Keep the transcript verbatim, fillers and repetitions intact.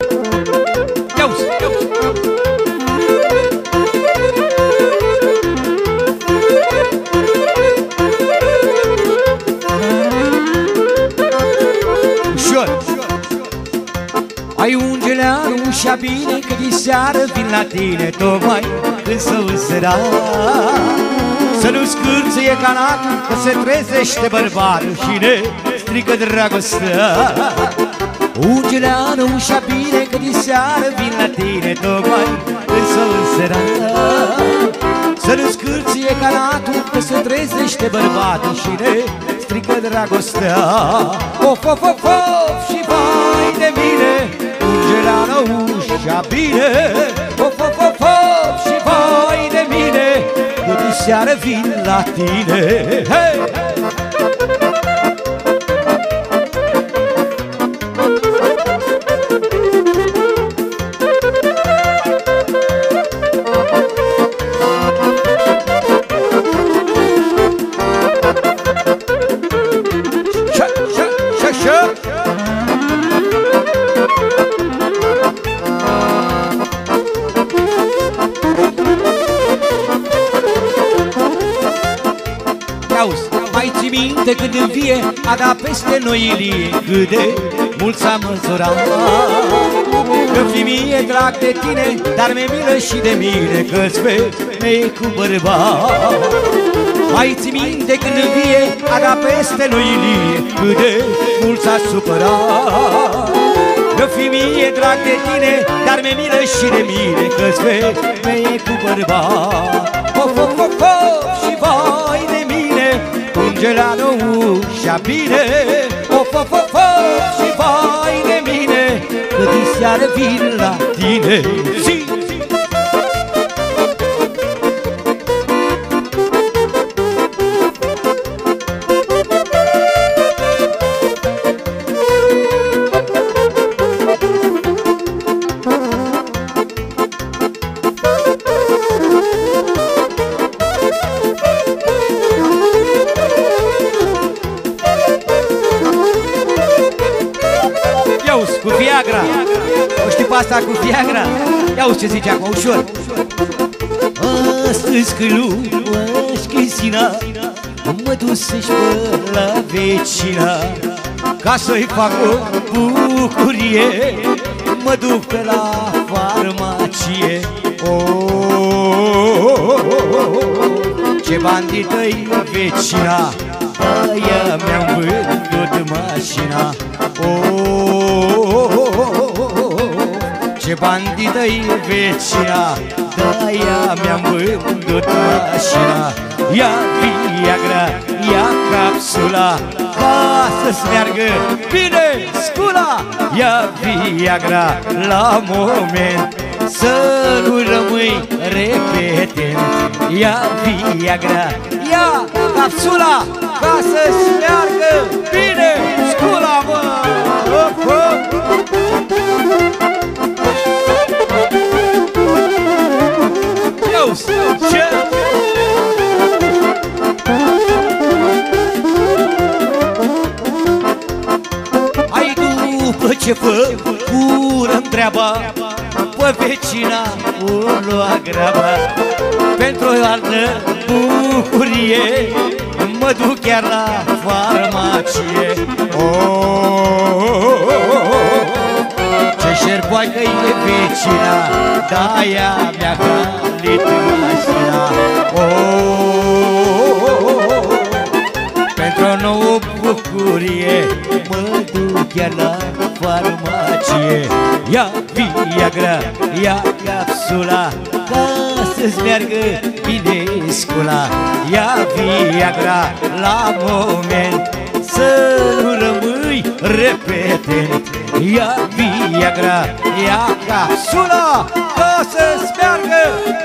Ia-uzi, ia-uzi. Ușor. Ai ungeleanul și-a bine că diseară vin la tine tocmai când s-o însăra. Să nu scârțâie canatul că se trezește bărbatul și ne strică dragostea. Ungeleanul și-a bine că diseară vin la tine tocmai când s-o însăra. Să nu scârțâie canatul că se trezește bărbatul și ne strică dragostea. Of, of, of, of, și vai de mine, ungeleanul și-a bine. Of, of, of, of, și vai de mine, că diseară vin la tine. Hey! Mai ții minte când în vie a dat peste noi Ilie, cât de mult s-a măsurat. Că fi mie drag de tine, dar mi-e milă și de mine, că-ți femeie cu bărbat. Mai ții minte când în vie a dat peste noi Ilie, cât de mult s-a supărat. Că fi mie drag de tine, dar mi-e milă și de mine, că-ți femeie cu bărbat. Of, of, of, of, și vai de mine, ungeleanul și-a bine. Of, of, of, of, și vai de mine, că diseară vin la tine. Zi! Cu Viagra. O știi pe asta cu Viagra? Ia uzi ce zice acum, ușor. Astăzi că luași chisina, mă dusești pe la vecina, ca să-i fac o bucurie, mă duc pe la farmacie. Oh, ce bandită-i vecina, aia mi-am vândut mașina. Oh, ce bandită-i vecina, de-aia mi-am vândut mașina. Ia Viagra, ia capsula, ca să-ți meargă bine scula. Ia Viagra la moment, să nu rămâi repetent. Ia Viagra, ia capsula, ca să-ți meargă bine scula, mă! Op, op. Iauzi, ce? Ai după ce făcură-mi treaba, pe vecina o lua graba. Pentru o altă bucurie mă duc chiar la farmacie. Oh, ce șerboaică-i e vecina, de-aia mi-a halit mașina. Oh, pentru o nouă bucurie mă duc chiar la farmacie. Ia Viagra, ia capsula, ca să-ți meargă bine scula. Ia Viagra la moment, să nu rămâi repetent. Ia Viagra, ia capsula, ca să-ți meargă